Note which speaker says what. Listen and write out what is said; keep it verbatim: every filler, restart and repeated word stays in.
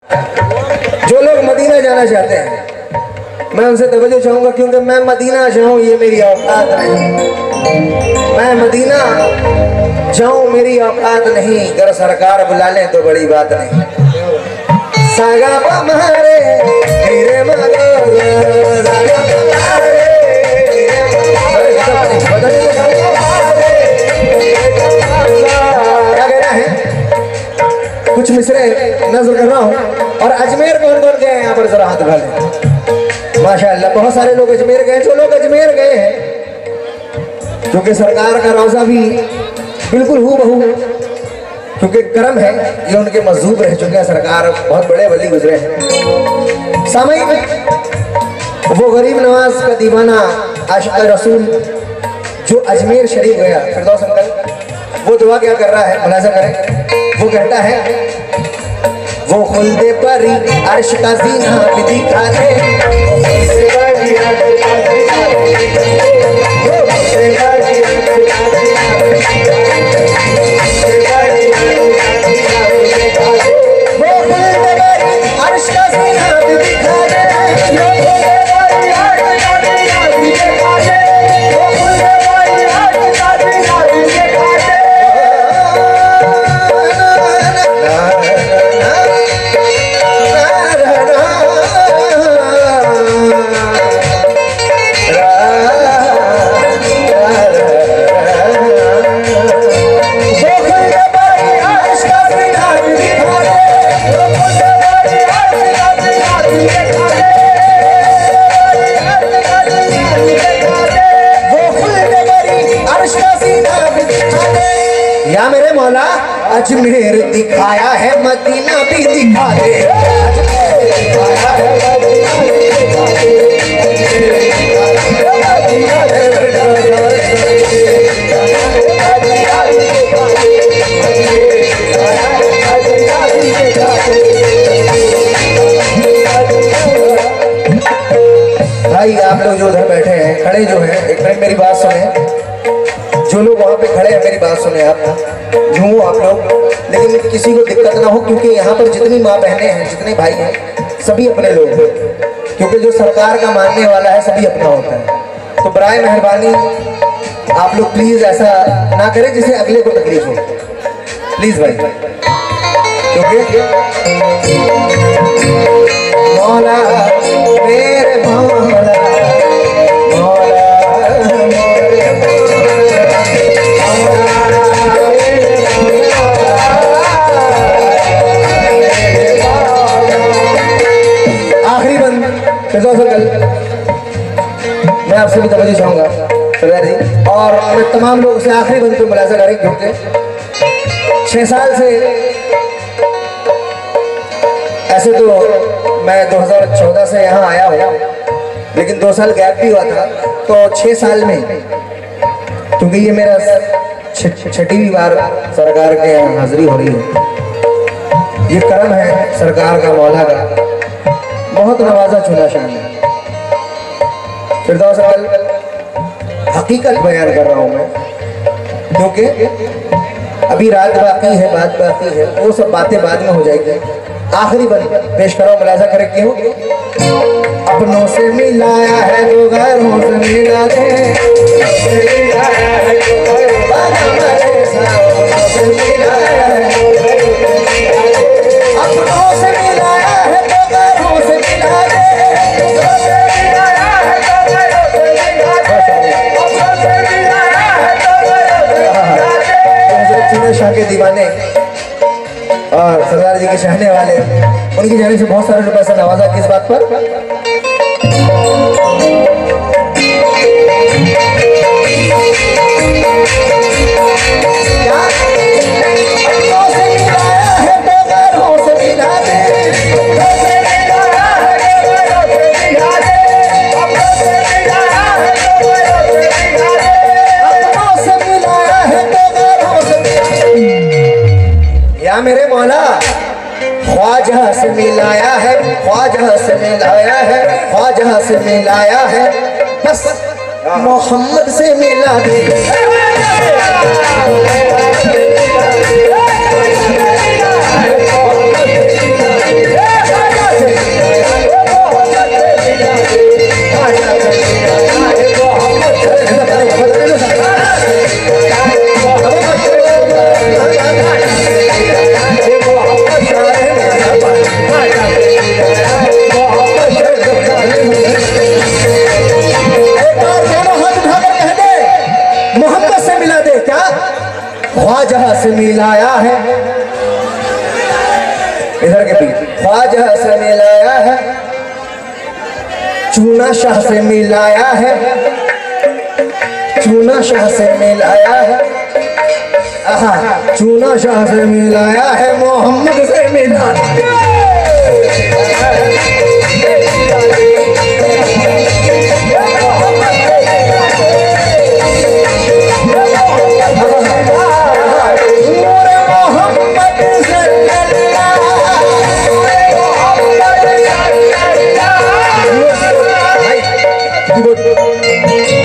Speaker 1: जो लोग मदीना जाना चाहते हैं मैं उनसे तवज्जो चाहूंगा, क्योंकि मैं मदीना जाऊं ये मेरी औकात नहीं। मैं मदीना जाऊं मेरी औकात नहीं, अगर सरकार बुला लें तो बड़ी बात नहीं। सागा पमारे हीरे मगो सागा पमारे क्या कहना है? कुछ मिसरे नजर कर रहा हूँ। और अजमेर कौन कौन गए यहाँ पर, जरा हाथ उठा लें। माशाअल्लाह बहुत सारे लोग अजमेर गए। जो लोग अजमेर गए हैं, क्योंकि सरकार का रोजा भी बिल्कुल हू बहू, क्योंकि करम है ये उनके मजदूर रह चुके हैं। सरकार बहुत बड़े वली गुजरे हैं। सामयिक वो गरीब नवाज का दीवाना आशिक़ रसूल जो अजमेर शरीफ गया, फिरदौस अंकल, वो दुआ क्या कर रहा है, मुलाज़ा करें। वो कहता है वो खुल्दे परी अर्श का ज़ीना भी दिखा दे, अजमेर दिखाया है मदीना भी दिखा दे। भाई आप लोग जो उधर बैठे हैं, खड़े जो हैं, एक मिनट मेरी बात सुने। जो लोग वहाँ पे खड़े हैं मेरी बात सुने, आप यूँ आप लोग, लेकिन किसी को दिक्कत ना हो, क्योंकि यहाँ पर जितनी माँ बहनें हैं, जितने भाई हैं, सभी अपने लोग हैं। क्योंकि जो सरकार का मानने वाला है सभी अपना होता है। तो बराए मेहरबानी आप लोग प्लीज़ ऐसा ना करें जिससे अगले को तकलीफ हो, प्लीज़ भाई। क्योंकि मौला मेरे मौला मैं आपसे भी तवज्जो चाहूँगा सरदार जी, और मैं तमाम लोगों से आखिरी बंद पे मुलाज़ा करें, क्योंकि छः साल से, ऐसे तो मैं दो हज़ार चौदह से यहाँ आया हूँ, लेकिन दो साल गैप भी हुआ था, तो छः साल में, क्योंकि ये मेरा छठवीं बार सरकार के यहाँ हाजिरी हो रही है। ये करम है सरकार का, मौला का, बहुत नवाजा चुना शान है। फिरदौस अंकल हकीकत बयान कर रहा हूँ मैं, क्योंकि अभी रात बाकी है, बात बाकी है, वो सब बातें बाद में हो जाएगी। आखिरी बंद पेश करो, मुलाज़ा करें। क्यों अपनों से मिलाया है तो गैरों से मिला दे, अपनों से मिलाया है तो गैरों से मिला दे, शाह के दीवाने और सरदार जी के चाहने वाले, उनकी जाने से बहुत सारे रुपए से नवाजा किस बात पर। मेरे मौला ख्वाजा से मिलाया है, ख्वाजा से मिलाया है, ख्वाजा से मिलाया है, बस मोहम्मद से मिला दे। ख्वाजा से मिलाया है, चूना शाह से मिलाया है, चूना शाह से मिलाया है, आहा चूना शाह से मिलाया है, मोहम्मद से मिलाया है।